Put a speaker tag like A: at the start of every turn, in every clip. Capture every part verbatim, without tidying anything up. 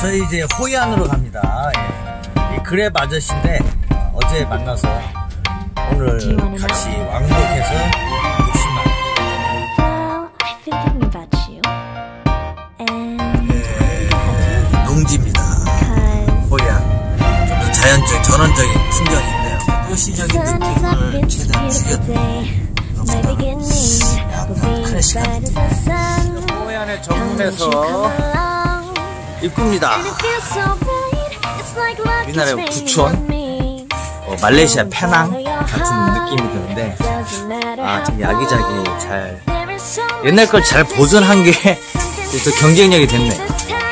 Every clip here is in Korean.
A: 저희 이제 호이안으로 갑니다. 예. 이 그랩 아저씨인데 어제 만나서 오늘 같이 왕복해서 육십만. 예, 농지입니다. 호이안. 좀 더 자연적, 전원적인 풍경이 있네요. 도시적인 느낌을 최대한 죽였네. 약간 크래시합니다. 호이안에 정문에서 입구입니다. 우리나라의 부촌, 어, 말레이시아 페낭 같은 느낌이 드는데, 아, 되게 야기자기 잘, 옛날 걸 잘 보존한 게 또 경쟁력이 됐네.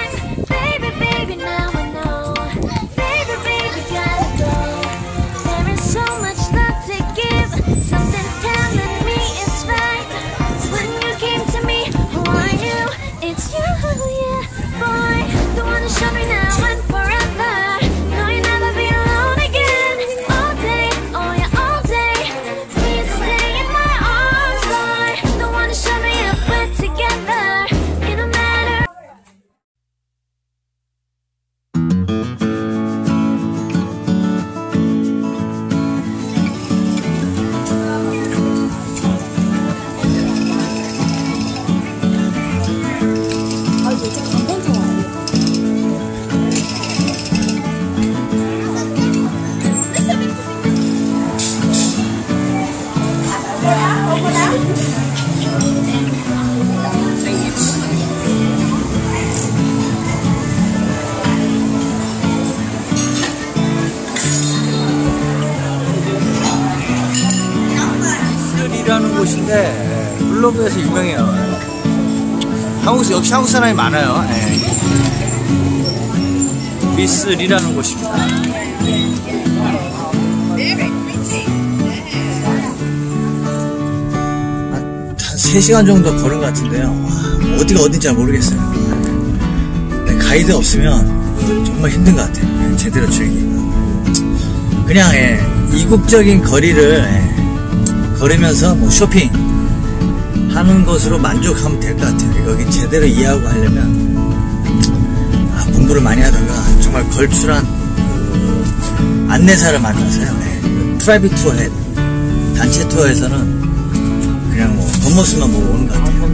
A: 이라는 곳인데 블로그에서 유명해요. 한국, 역시 한국 사람이 많아요. 네. 미스 리라는 곳입니다. 한 세 시간 정도 걸은 것 같은데요. 와, 어디가 어딘지 잘 모르겠어요. 네, 가이드 없으면 정말 힘든 것 같아요. 제대로 즐기기가. 그냥 예, 이국적인 거리를 예, 걸으면서 뭐 쇼핑 하는 것으로 만족하면 될 것 같아요. 여기 제대로 이해하고 하려면 아, 공부를 많이 하다가 정말 걸출한 그 안내사를 만나서요. 네. 프라이빗 투어 해 단체 투어에서는 그냥 뭐 겉모습만 보고 오는 것 같아요.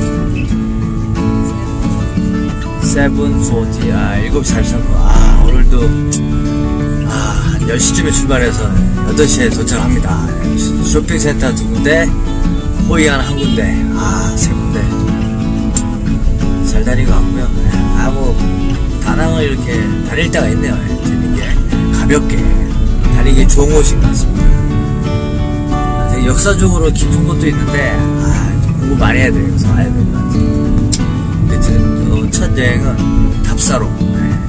A: 세븐 포티 아 일곱 시 사십삼 분 아 오늘도 아 한 열 시쯤에 출발해서 여덟 시에 도착합니다. 쇼핑센터 두 군데, 호이안 한 군데, 아, 세 군데. 잘 다니고 왔고요. 아, 뭐, 다낭을 이렇게 다닐 때가 있네요. 재밌게, 가볍게, 다니기 좋은 곳인 것 같습니다. 아, 되게 역사적으로 깊은 곳도 있는데, 아, 공부 많이 해야 돼요. 그래서 와야 될 것 같아요. 근데 어, 첫 여행은 답사로. 네.